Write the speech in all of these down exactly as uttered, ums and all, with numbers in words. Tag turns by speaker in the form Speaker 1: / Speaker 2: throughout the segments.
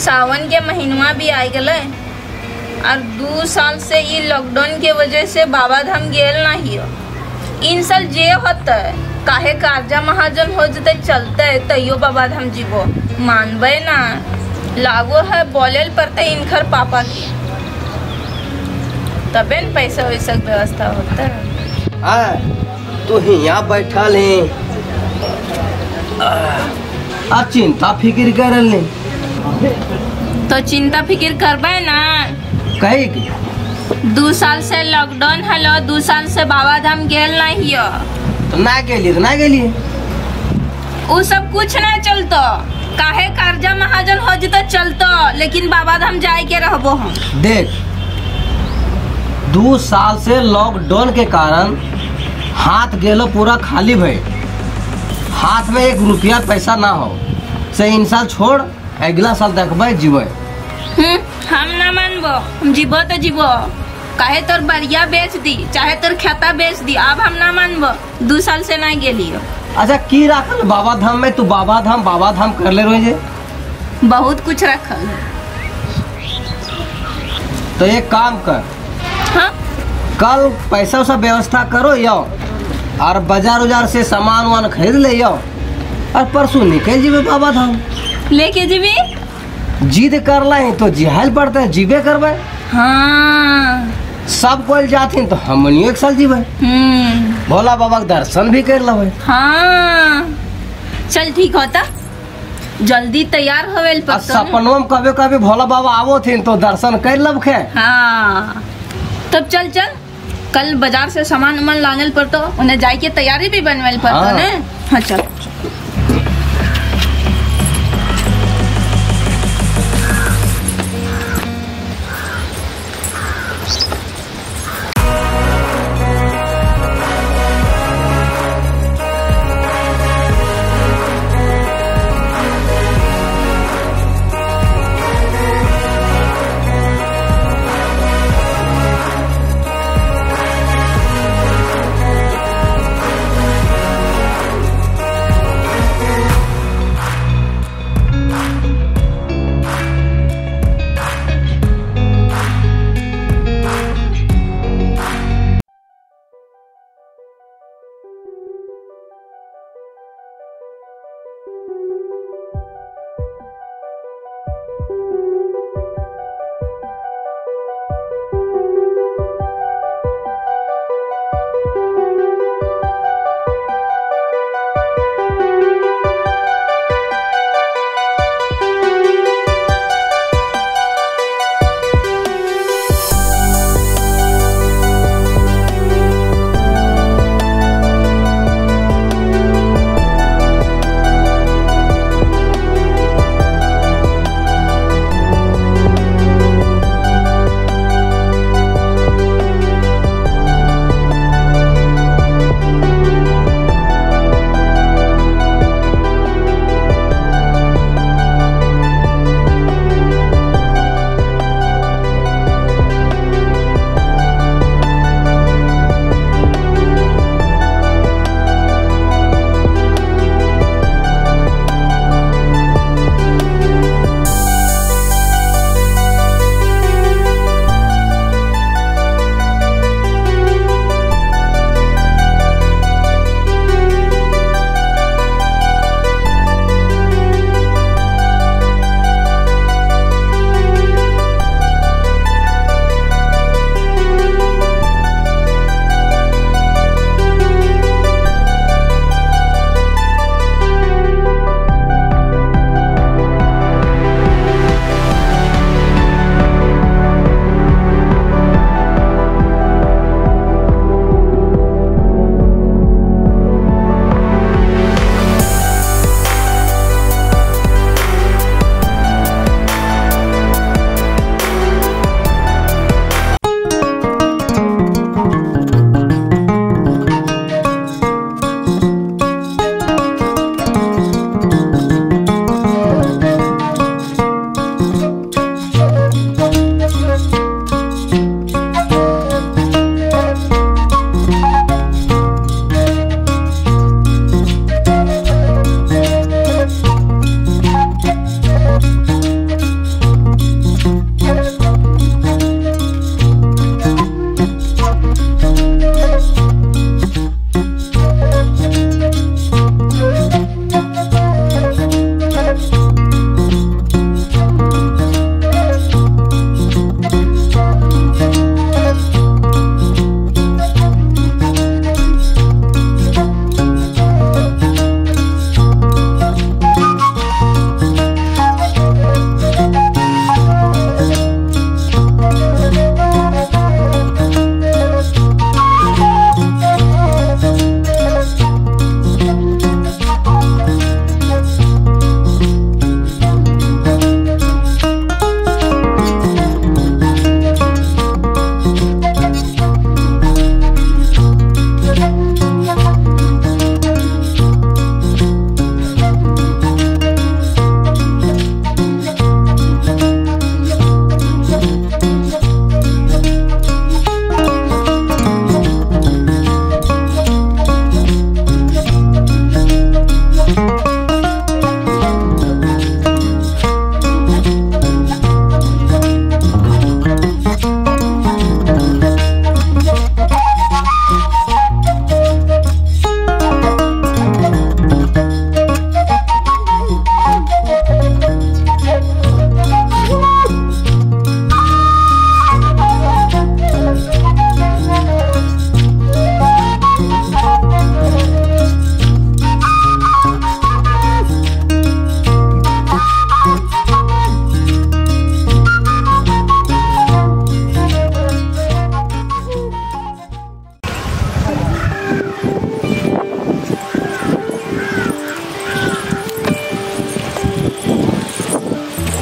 Speaker 1: सावन के महीनवा भी आ गए और दो साल से ये लॉकडाउन के वजह से बाबा धाम गेल नहीं हो। इन साल जे होता है काहे कर्जा महाजन हो जते चलते है तैयो बाबा धाम जीवो मानबे ना लागो है बोले पड़ते इनखर पापा की तबे न पैसा वैसा व्यवस्था होता है।
Speaker 2: हाँ तो यहाँ बैठल है आ चिंता फिक्र कर ले
Speaker 1: तो चिंता फिक्र करबे ना
Speaker 2: कहे की
Speaker 1: दो साल से लॉकडाउन हलो दो साल से बाबा धाम गेल नहीं हो
Speaker 2: तो ना गेली तो ना गेली
Speaker 1: वो सब कुछ ना चलतो काहे कर्जा महाजन हो जते चलतो लेकिन बाबा धाम जाए के रहबो हम।
Speaker 2: देख दो साल से लॉकडाउन के कारण हाथ गेलो पूरा खाली भई हाथ में एक रुपया पैसा ना हो से इन साल छोड़ अगला साल देखबे जीवे।
Speaker 1: हम्म हम ना मानबो हम जीवो तो जीवो काहे तोर बरिया बेच दी चाहे तोर खाता बेच दी अब हम ना मानबो दो साल से ना गेलियो।
Speaker 2: अच्छा की रखल बाबा धाम में तू बाबा धाम बाबा धाम कर ले रोजे
Speaker 1: बहुत कुछ रखल है।
Speaker 2: तो एक काम कर
Speaker 1: हाँ?
Speaker 2: कल पैसा वैसा व्यवस्था करो यो और बाजार उजार से सामान वान खरीद ले यो और परसों निकल जीवे बाबा धाम
Speaker 1: लेके जीवी
Speaker 2: जिद कर ला तो जिहाल पड़ता है जीवे करबे।
Speaker 1: हाँ
Speaker 2: सब कोई जाथिन तो हमनियो एक साल जीवे
Speaker 1: हम्म
Speaker 2: भोला बाबा के दर्शन भी कर लेवे।
Speaker 1: हाँ चल ठीक होता जल्दी तैयार होवेल पर
Speaker 2: सपनों में कभी कभी भोला बाबा आवो थे तो दर्शन कर लब खे।
Speaker 1: हाँ तब चल चल कल बाजार से सामान उमान लाने पड़तो उन्हें जाए के तैयारी भी बनवेल पड़तो
Speaker 2: हाँ।
Speaker 1: ने। हाँ चल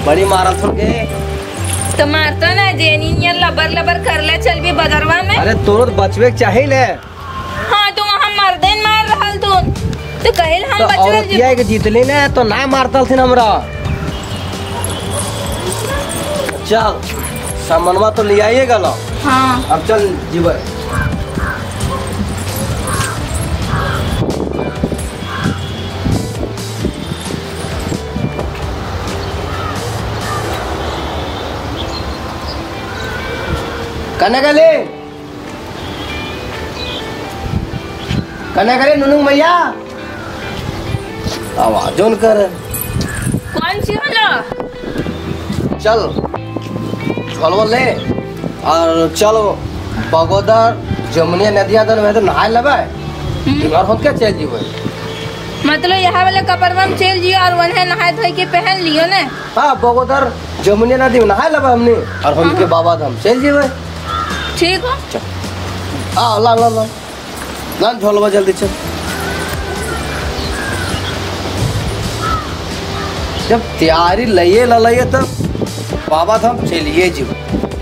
Speaker 2: बड़ी मारा थोड़ के।
Speaker 1: तो मारता ना जेनी ये लबर लबर कर ले चल भी बदरवा में।
Speaker 2: अरे तोर बचवे के चाहिए ले।
Speaker 1: हाँ तो वहाँ मर्दन मार रहल तू तो कहल हम
Speaker 2: तो
Speaker 1: बचवे
Speaker 2: औरतिया के जीतली ने तो ना मारतल थी हमरा। चल सामनवा तो ले आइए गलो।
Speaker 1: हाँ
Speaker 2: अब चल जीवे। कने गले कने गले नुनू मैया आवाज ऑन कर।
Speaker 1: कौन सी वाला?
Speaker 2: चल झोलवा ले और चलो बगोदर जमुनिया नदिया दर में तो नहाए लबे। घर होत के चल जीवे।
Speaker 1: मतलब यहाँ वाले कपड़वा में चल जियो और वहाँ नहाए धोए के पहन लियो ने।
Speaker 2: हाँ बगोदर जमुनिया नदी में नहाए लबे हमने और हम के बाबा धाम चल जीवे।
Speaker 1: ठीक हो
Speaker 2: चल आ ला ला ला ला झोलवा जल्दी चल। जब तैयारी लइए ला लइए तब बाबा धाम चलिए जीव।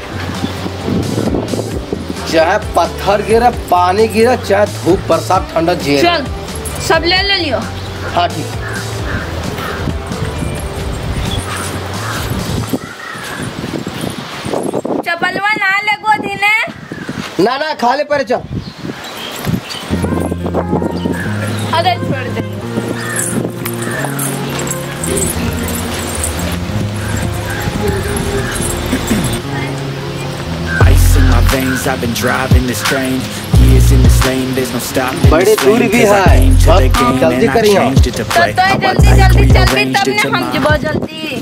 Speaker 2: चाहे पत्थर गिरे पानी गिरे चाहे धूप बरसात ठंडा झेल।
Speaker 1: चल सब ले ले लियो।
Speaker 2: हाँ ठीक।
Speaker 1: चपलवा ना लगो दिने।
Speaker 2: ना ना खाली पर चल।
Speaker 1: अरे छोड़ दे।
Speaker 3: Ice in my veins, I've been driving this train. Years in this lane, there's no stopping
Speaker 2: बड़ी
Speaker 3: this
Speaker 2: दूरी
Speaker 3: flame.
Speaker 2: भी
Speaker 3: 'Cause I
Speaker 2: है।
Speaker 3: came to the
Speaker 2: बहुत
Speaker 3: game
Speaker 2: जल्दी
Speaker 3: and I
Speaker 2: करियो।
Speaker 3: changed it to
Speaker 1: तो
Speaker 3: play.
Speaker 1: तो
Speaker 3: How I
Speaker 1: जल्दी जल्दी
Speaker 3: like
Speaker 1: चल भी
Speaker 3: rearranged
Speaker 1: तब
Speaker 3: it
Speaker 1: ने
Speaker 3: to
Speaker 1: हम
Speaker 3: my
Speaker 1: जब जल्दी।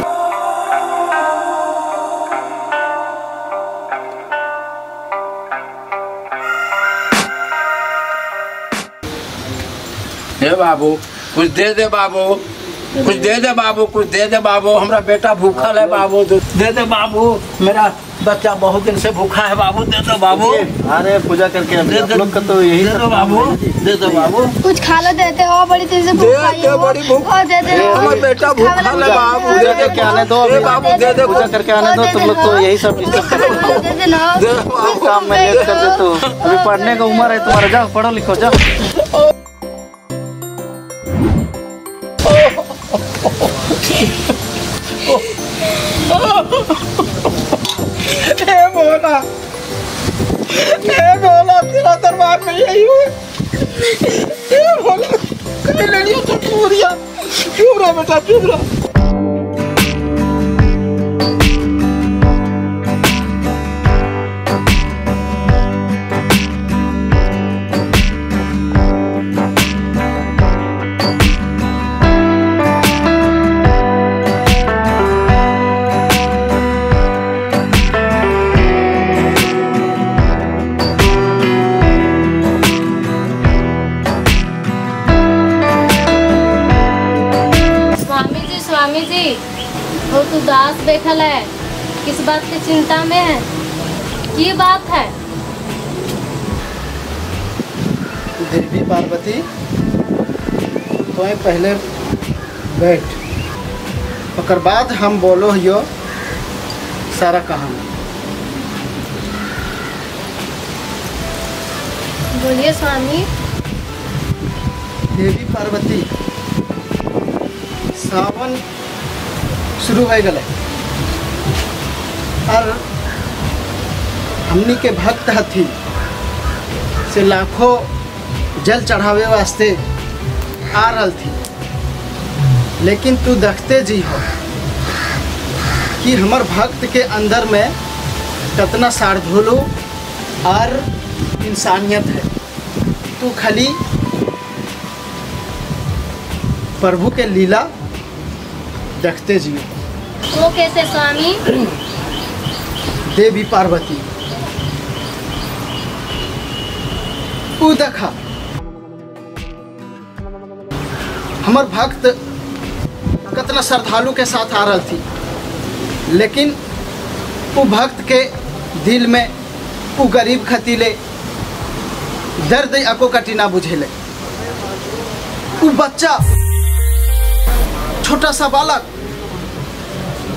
Speaker 4: हे बाबू कुछ दे दे बाबू, कुछ दे दे बाबू, कुछ दे दे बाबू। हमारा बेटा भूखा है बाबू, तो दे दे बाबू। मेरा बच्चा बहुत दिन से भूखा है बाबू, दे दो बाबू।
Speaker 5: अरे पूजा करके
Speaker 4: दे
Speaker 5: आप
Speaker 4: दे
Speaker 5: लोग का तो यही
Speaker 4: दे
Speaker 5: सब
Speaker 4: दो बाबू, दे दो बाबू।
Speaker 6: कुछ खा लो देते हो बड़ी तेज से
Speaker 4: दे
Speaker 6: भूख आई
Speaker 4: दे
Speaker 6: हो
Speaker 4: बड़ी भूख।
Speaker 6: और दे दे
Speaker 4: हमारा बेटा भूखा है बाबू,
Speaker 5: पूजा करके आने दो
Speaker 4: दे बाबू, दे दे
Speaker 5: पूजा करके आने दो। तुम लोग तो यही सब डिस्टर्ब करते
Speaker 6: दे दे ना
Speaker 4: दे बाबू।
Speaker 5: हो। काम में लेट कर दे तो अभी पढ़ने का उम्र है तुम्हारा। जाओ पढ़ो लिखो जाओ।
Speaker 4: हे भोला, हे भोला, तेरा दरबार में यही हुए। हे भोला, कहीं ले लियो तो पूरिया। चुप रहा बेटा, चुप रहा।
Speaker 7: स्वामी जी बहुत उदास बैठल है, किस बात की चिंता में है? की बात है?
Speaker 5: देवी पार्वती तो पहले बैठ, ओकर बाद हम बोलो यो सारा कहानी।
Speaker 7: बोलिए स्वामी।
Speaker 5: देवी पार्वती सावन शुरू हो गए और हमनी के भक्त हथी से लाखों जल चढ़ावे वास्ते आ रही थी। लेकिन तू देखते जी हो कि हमर भक्त के अंदर में कितना सार्धुलू और इंसानियत है। तू खाली प्रभु के लीला देखते जियो।
Speaker 7: वो कैसे स्वामी?
Speaker 5: देवी पार्वती ऊ देखा हमर भक्त कितना श्रद्धालु के साथ आ रही थी, लेकिन वो भक्त के दिल में वो गरीब खतीले दर्द अको कटिना बुझेले। वो बच्चा छोटा सा बालक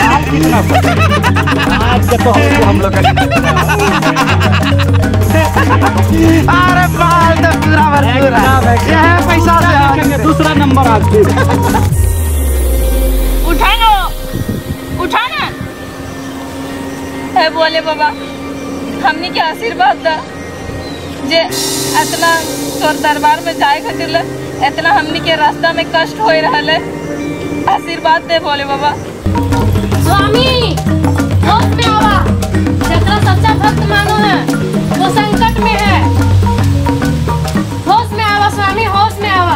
Speaker 4: माल कितना आज के तो हम लोग अरे माल तो पूरा भरपूर है ये है पैसा से दूसरा नंबर आज
Speaker 1: उठा लो उठा ना है बोले बाबा हमने के आशीर्वाद दा जे इतना तोर दरबार में जाए खातिर इतना हमने के रास्ता में कष्ट हो रहल है आशीर्वाद दे बोले बाबा।
Speaker 7: स्वामी होश में आवा जकरा सच्चा भक्त मानो है वो संकट में है। होश में आवा स्वामी होश में आवा।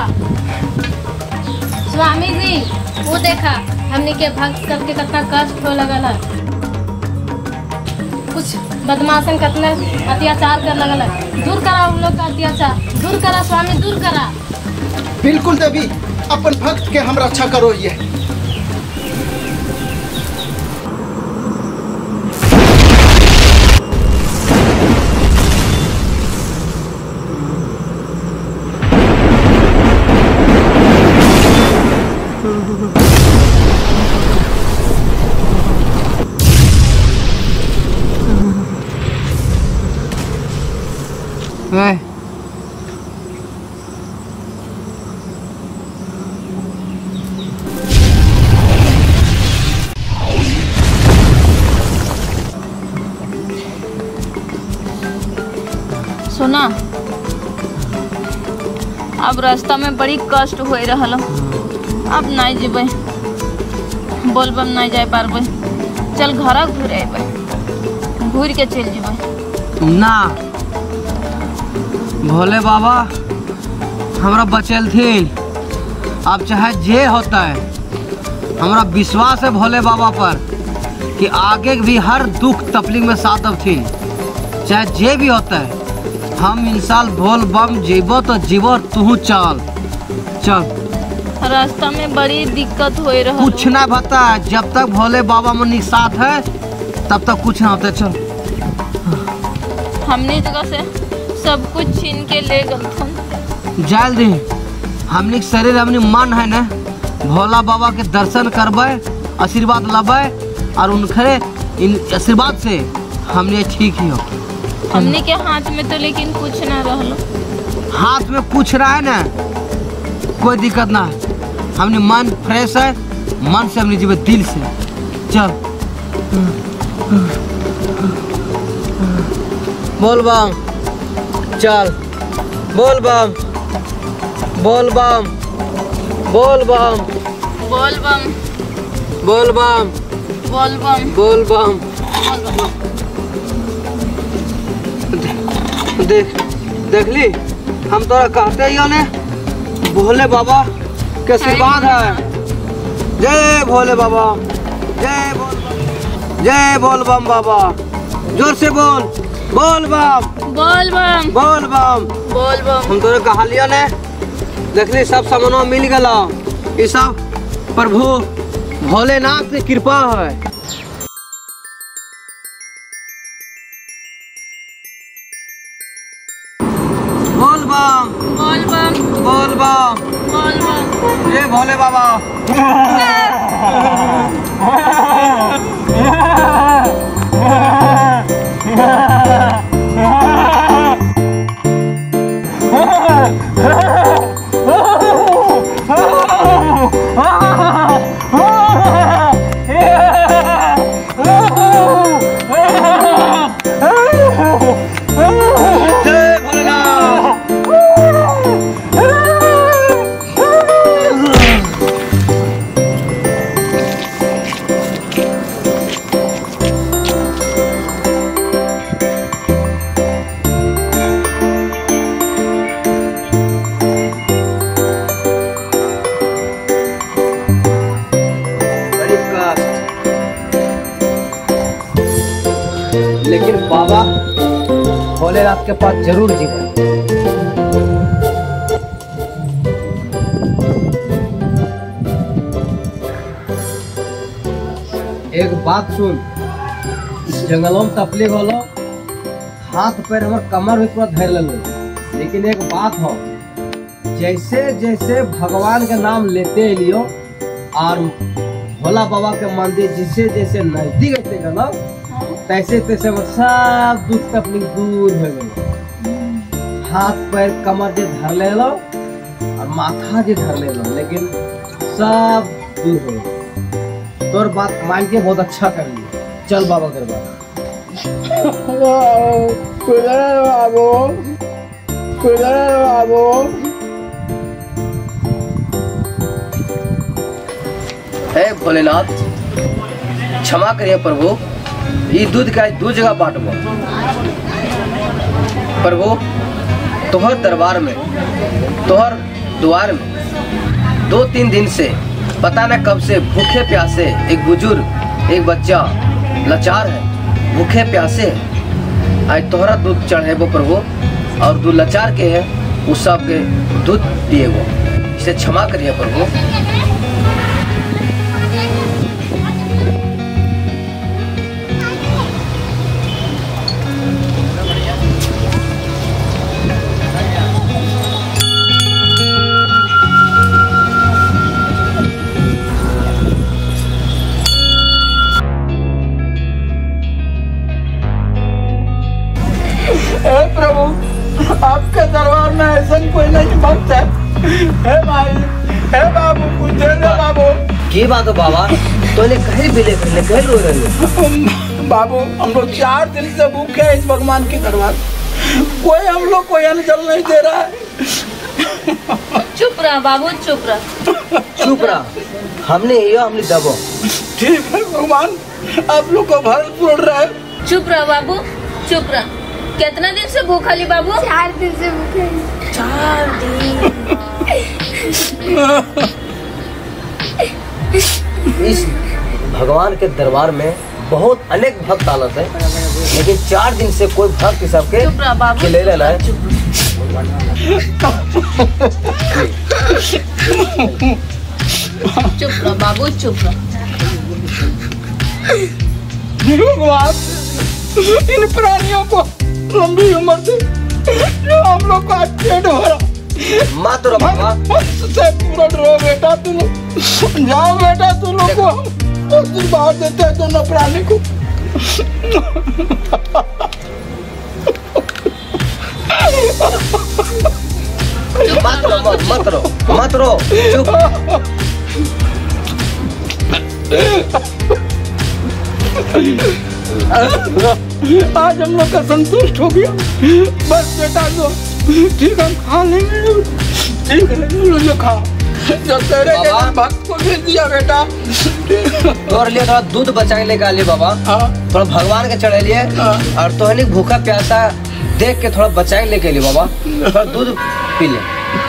Speaker 7: स्वामी जी वो देखा हमने के भक्त सबके कितना कष्ट हो लगल है कुछ बदमाशन कितने अत्याचार कर लगल है दूर करा उन लोग का अत्याचार दूर करा स्वामी दूर करा।
Speaker 5: बिल्कुल देवी अपन भक्त के हम रक्षा करो ये
Speaker 2: ए,
Speaker 1: सुना अब रास्ता में बड़ी कष्ट हो रहल अब नहीं जेबे बोलबम नहीं जाए पारबे चल घर घूरे अबे घूर के चल जेबे
Speaker 2: ना भोले बाबा हमरा बचेलथिन अब चाहे जे होता है हमरा विश्वास है भोले बाबा पर कि आगे भी हर दुख तकलीफ में साथ अब थी चाहे जे भी होता है हम इंसान भोल बम जीवो तो जीवो तू चल चल
Speaker 1: रास्ता में बड़ी दिक्कत हो रहा
Speaker 2: कुछ ना बता जब तक भोले बाबा मनी साथ है तब तक कुछ ना होता चल
Speaker 1: हमने जगह से सब कुछ छीन के ले गए
Speaker 2: जल्दी हमने शरीर हमने मन है ना भोला बाबा के दर्शन करबे आशीर्वाद लबे और उनके इन आशीर्वाद से हमने ठीक ही हो।
Speaker 1: हमने के हाथ में तो लेकिन कुछ ना रहलो
Speaker 2: हाथ में कुछ रहा है ना कोई दिक्कत ना है हमने मन फ्रेश है मन से हमने जीवे दिल से चल बोल बम चल बोल बम बोल बम बोल बम
Speaker 1: बोल बम
Speaker 2: बोल बम
Speaker 1: बोल बम
Speaker 2: बोल बम देख देख ली हम तोरा कहते ही ने भोले बाबा के आशीर्वाद है। जय भोले बाबा जय बोल जय बोल बम बाबा जोर से बोल बोल बम
Speaker 1: बोल बम
Speaker 2: बोल बम
Speaker 1: बोल बम
Speaker 2: हम तोरे कहलिया ने देखली सब सामानों मिल गला ये सब प्रभु भोलेनाथ की कृपा है। बोल बम
Speaker 1: बोल बम
Speaker 2: बोल बम
Speaker 1: बोल बम
Speaker 2: जय भोले बाबा जय भोलेनाथ लेकिन बाबा भोलेनाथ के पास जरूर जीवन। एक बात सुन, इस जंगलों में तपलीफ होलो, हाथ पैर हमारे कमर भी पूरा धैर्य लो, लेकिन एक बात हो, जैसे जैसे भगवान का नाम लेते लियो और भोला बाबा के मंदिर जैसे जैसे नजदीक ऐसे गलो तैसे तैसे वो सब दुख तकलीफ दूर हो गई। हाथ पैर कमर जे धर ले लो और माथा जे धर ले लो, लेकिन सब दूर हो गई। तोर बात मान के बहुत अच्छा कर लिया। चल बाबा कर बाबा
Speaker 4: बाबू बाबू
Speaker 2: हे भोलेनाथ क्षमा करिए प्रभु, ये दूध का दो जगह बांटबो। प्रभु तोहर दरबार में तोहर द्वार में दो तीन दिन से पता न कब से भूखे प्यासे एक बुजुर्ग एक बच्चा लाचार है, भूखे प्यासे आज तोहरा दूध चढ़ेबो प्रभु, और दो लाचार के है उस सब के दूध दिएगो, इसे क्षमा करिए प्रभु।
Speaker 4: हे प्रभु, आपके दरबार में ऐसा कोई नहीं भक्त है। हे भाई, हे बाबू, कुछ दे दे बाबू।
Speaker 2: की बात हो बाबा, तोने कहीं भी लेकर ले कहीं रो रहे हो?
Speaker 4: बाबू हम लोग चार दिन से भूखे हैं इस भगवान की दरबार, कोई हम लोग को जल नहीं दे रहा है।
Speaker 1: चुप रहा बाबू, चुप रहा।
Speaker 2: चुप रहा, हमने ये हमने दबो।
Speaker 4: ठीक है भगवान, आप लोग को भर पड़ रहा है।
Speaker 1: चुप रहा बाबू, चुप रहा। कितना दिन से भूखा ली बाबू?
Speaker 6: चार दिन से भूखे।
Speaker 1: चार दिन।
Speaker 2: इस भगवान के दरबार में बहुत अनेक भक्त आलत है, लेकिन चार दिन से कोई भक्त सबके
Speaker 1: चुप रहा बाबू,
Speaker 2: खिले लेना है।
Speaker 1: चुप रहा बाबू, चुप रहा।
Speaker 4: भगवान इन प्राणियों को लंबी उम्र से जो हम लोग को पेट हो रहा
Speaker 2: मत रो बाबा,
Speaker 4: से पूरा रो बेटा, तू लोग जाओ बेटा, तू लोग को हम आशीर्वाद देते हैं दोनों प्राणी को।
Speaker 2: मत रो मत मत रो मत रो चुप।
Speaker 4: आज हम लोग का संतुष्ट हो गया, बस बेटा जो ठीक हम खा लेंगे, ठीक है जो खा जो तेरे के भक्त को भेज दिया बेटा।
Speaker 2: तोर लिए थोड़ा दूध बचा के लेकर लिए बाबा, थोड़ा भगवान के चढ़े लिए, और तोहनी भूखा प्यासा देख के थोड़ा बचा के लेके लिए बाबा, थोड़ा दूध पी ले।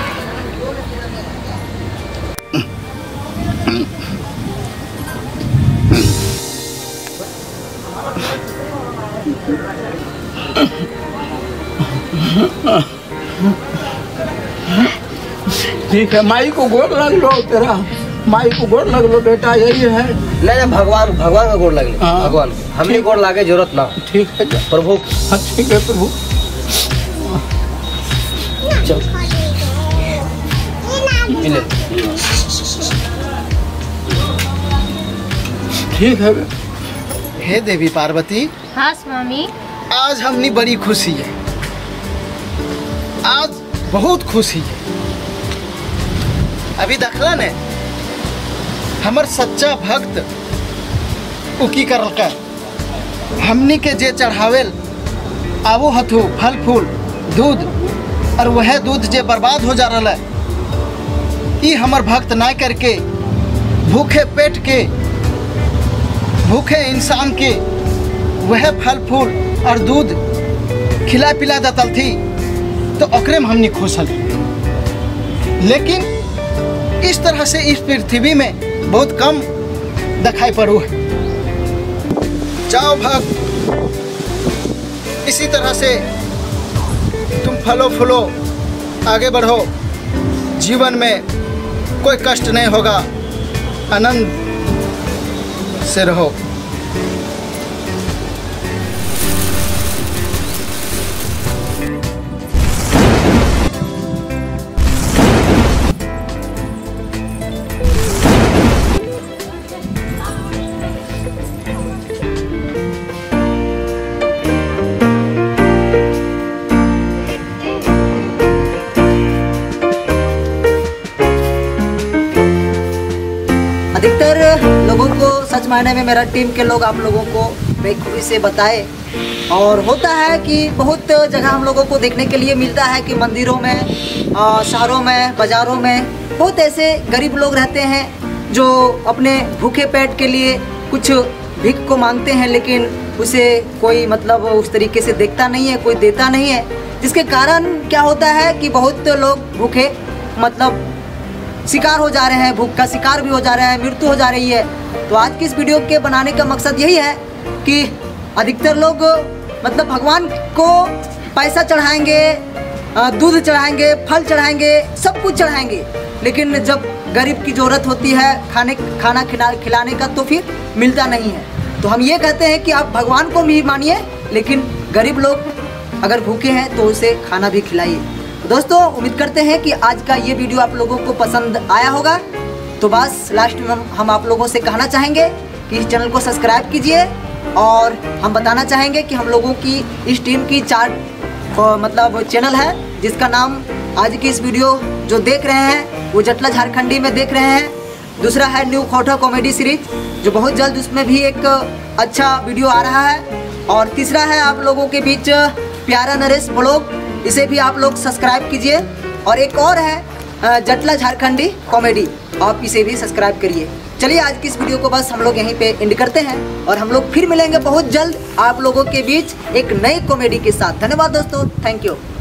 Speaker 4: ठीक है, माई को गोड़ लग लो, तेरा माई को गोड़ लग लो बेटा, यही है।
Speaker 2: नहीं नहीं भगवान भगवान का गोड़ लगे, भगवान हमने गोड़ लागे जरूरत ना।
Speaker 4: ठीक है
Speaker 2: प्रभु।
Speaker 4: हाँ ठीक है प्रभु।
Speaker 2: चल मिले।
Speaker 4: ठीक है।
Speaker 5: हे देवी पार्वती,
Speaker 7: हाँ स्वामी।
Speaker 5: आज हमनी बड़ी खुशी है, आज बहुत खुशी है। अभी देखला ने हमर सच्चा भक्त उकी करल कर हमनी के जे चढ़ावेल आवो हथु फल फूल दूध, और वह दूध जे बर्बाद हो जा रहा है, ई हमर भक्त ना करके भूखे पेट के भूखे इंसान के वह फल फूल और दूध खिला पिला देतल थी, तो ओकरे में हमनी खुश हल। लेकिन इस तरह से इस पृथ्वी में बहुत कम दिखाई पड़ू है। जाओ भक्त, इसी तरह से तुम फलो फूलो आगे बढ़ो, जीवन में कोई कष्ट नहीं होगा, आनंद से रहो।
Speaker 8: सच मायने में मेरा टीम के लोग आप लोगों को बेखूबी से बताए। और होता है कि बहुत जगह हम लोगों को देखने के लिए मिलता है कि मंदिरों में, शहरों में, बाज़ारों में बहुत ऐसे गरीब लोग रहते हैं जो अपने भूखे पेट के लिए कुछ भीख को मांगते हैं, लेकिन उसे कोई मतलब उस तरीके से देखता नहीं है, कोई देता नहीं है, जिसके कारण क्या होता है कि बहुत लोग भूखे मतलब शिकार हो जा रहे हैं, भूख का शिकार भी हो जा रहे हैं, मृत्यु हो जा रही है। तो आज की इस वीडियो के बनाने का मकसद यही है कि अधिकतर लोग मतलब भगवान को पैसा चढ़ाएंगे, दूध चढ़ाएंगे, फल चढ़ाएंगे, सब कुछ चढ़ाएंगे, लेकिन जब गरीब की ज़रूरत होती है खाने खाना खिला खिलाने का तो फिर मिलता नहीं है। तो हम ये कहते हैं कि आप भगवान को भी मानिए, लेकिन गरीब लोग अगर भूखे हैं तो उसे खाना भी खिलाइए। दोस्तों, उम्मीद करते हैं कि आज का ये वीडियो आप लोगों को पसंद आया होगा। तो बस लास्ट में हम आप लोगों से कहना चाहेंगे कि इस चैनल को सब्सक्राइब कीजिए, और हम बताना चाहेंगे कि हम लोगों की इस टीम की चार मतलब चैनल है, जिसका नाम आज की इस वीडियो जो देख रहे हैं वो जटला झारखंडी में देख रहे हैं। दूसरा है न्यू खोटा कॉमेडी सीरीज, जो बहुत जल्द उसमें भी एक अच्छा वीडियो आ रहा है। और तीसरा है आप लोगों के बीच प्यारा नरेश ब्लॉग, इसे भी आप लोग सब्सक्राइब कीजिए। और एक और है जटला झारखंडी कॉमेडी, आप इसे भी सब्सक्राइब करिए। चलिए आज की इस वीडियो को बस हम लोग यहीं पे एंड करते हैं, और हम लोग फिर मिलेंगे बहुत जल्द आप लोगों के बीच एक नई कॉमेडी के साथ। धन्यवाद दोस्तों, थैंक यू।